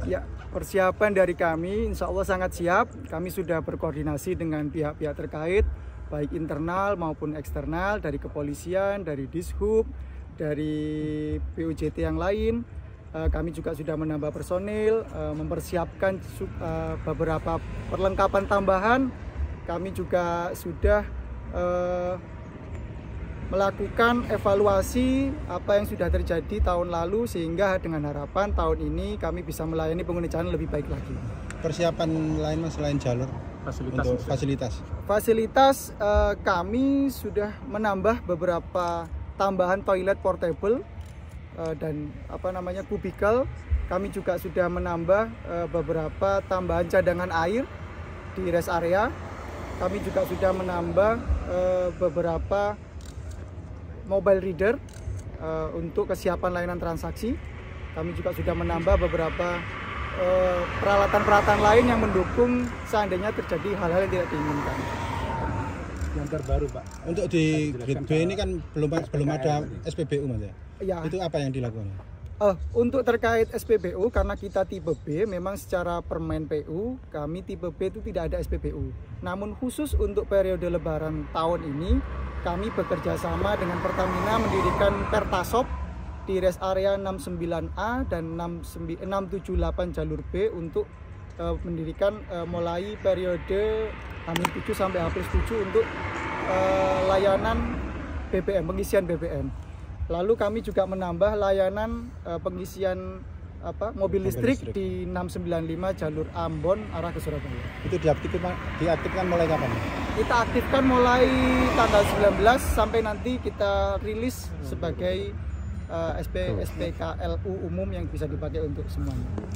Ya, persiapan dari kami insya Allah sangat siap. Kami sudah berkoordinasi dengan pihak-pihak terkait, baik internal maupun eksternal, dari kepolisian, dari Dishub, dari PUJT yang lain. Kami juga sudah menambah personil, mempersiapkan beberapa perlengkapan tambahan. Kami juga sudah melakukan evaluasi apa yang sudah terjadi tahun lalu, sehingga dengan harapan tahun ini kami bisa melayani pengguna jalan lebih baik lagi. Persiapan lain Mas selain jalur untuk fasilitas kami sudah menambah beberapa tambahan toilet portable dan kubikel. Kami juga sudah menambah beberapa tambahan cadangan air di rest area. Kami juga sudah menambah beberapa mobile reader untuk kesiapan layanan transaksi. Kami juga sudah menambah beberapa peralatan-peralatan lain yang mendukung seandainya terjadi hal-hal yang tidak diinginkan. Yang terbaru Pak, untuk di Grade B ini kan belum ada SPBU Mas ya? Ya. Itu apa yang dilakukan? Untuk terkait SPBU, karena kita tipe B, memang secara permen PU kami tipe B itu tidak ada SPBU. Namun khusus untuk periode Lebaran tahun ini, kami bekerja sama dengan Pertamina mendirikan Pertasop di rest area 69A dan 678 jalur B untuk mendirikan mulai periode H-7 sampai H+7 untuk layanan BBM, pengisian BBM. Lalu kami juga menambah layanan pengisian mobil listrik di 695 jalur Ambon arah ke Surabaya. Itu diaktifkan mulai kapan? Kita aktifkan mulai tanggal 19 sampai nanti kita rilis sebagai SPKLU umum yang bisa dipakai untuk semuanya.